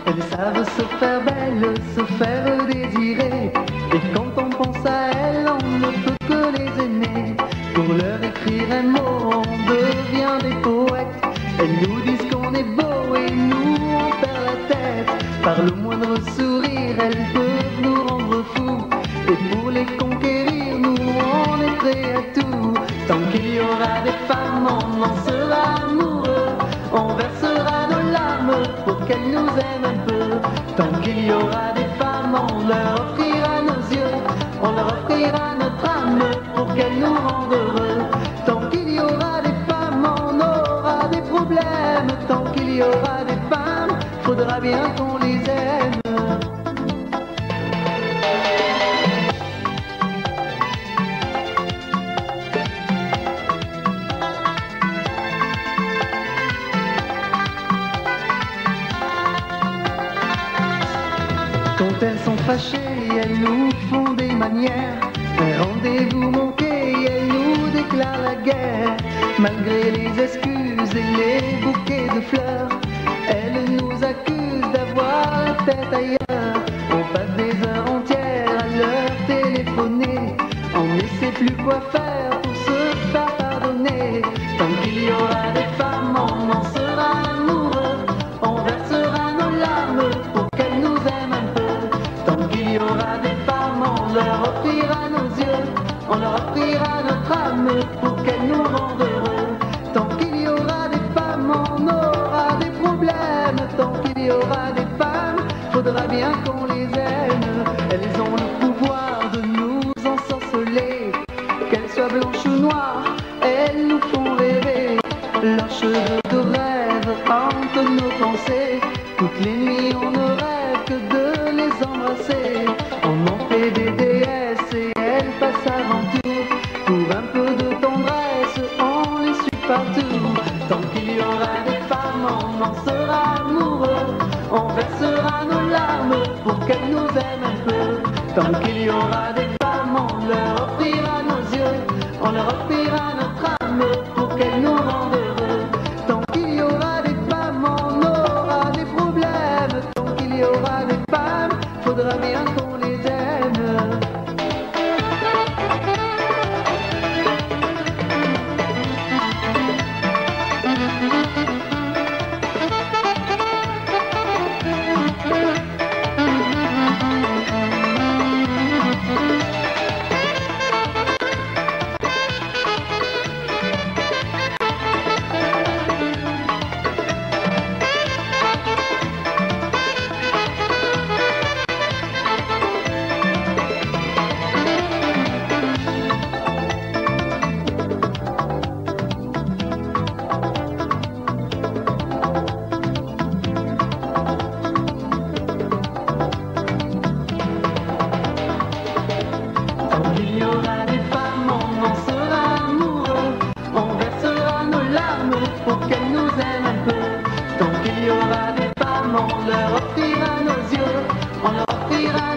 Elles savent se faire belles, se faire désirer. Et quand on pense à elles, on ne peut que les aimer. Pour leur écrire un mot, on devient des poètes. Elles nous disent qu'on est beau et nous on perd la tête. Par le moindre sourire, elles peuvent nous rendre fous. Et pour les conquérir, nous on est prêts à tout. Tant qu'il y aura des femmes, on en sera amoureux. On versera nos larmes pour qu'elles nous aiment un peu. Tant qu'il y aura des femmes, on leur offrira nos yeux. On leur offrira notre âme pour qu'elles nous rendent heureux. Tant qu'il y aura des femmes, on aura des problèmes. Tant qu'il y aura des femmes, faudra bien qu'on les aime. Quand elles sont fâchées, elles nous font des manières. Un rendez-vous manqué, elles nous déclarent la guerre. Malgré les excuses et les bouquets de fleurs, elles nous accusent d'avoir la tête ailleurs. On passe des heures entières à leur téléphoner. On ne sait plus quoi faire pour se faire pardonner. Tant qu'il y aura des femmes, on en sera amoureux. On versera nos larmes pour qu'elles nous aiment un peu. Tant qu'il y aura des femmes, on leur offrira nos yeux. On leur offrira notre âme pour qu'elles nous rendent heureux. Tant qu'il y aura des femmes, on aura des problèmes. Tant qu'il y aura des femmes, faudra bien qu'on les aime. Elles ont le pouvoir de nous ensorceler. Qu'elles soient blanches ou noires, elles nous font rêver. Leurs cheveux de rêve hantent nos pensées. Toutes les nuits on ne rêve que de les embrasser. On en fait des déesses et elles passent avant tout. Pour un peu de tendresse, on les suit partout. Tant qu'il y aura des femmes, on en sera amoureux. On versera nos larmes pour qu'elles nous aiment un peu. Tant qu'il y aura des femmes, on leur offrira nos yeux. On leur offrira notre âme pour qu'elles nous rendent heureux. Tant qu'il y aura des femmes, on aura des problèmes. Tant qu'il y aura des femmes, faudra bien qu'on les aime. Tant qu'il y aura des femmes, on en sera amoureux. On versera nos larmes pour qu'elles nous aiment un peu. Tant qu'il y aura des femmes, on leur offrira nos yeux. On leur offrira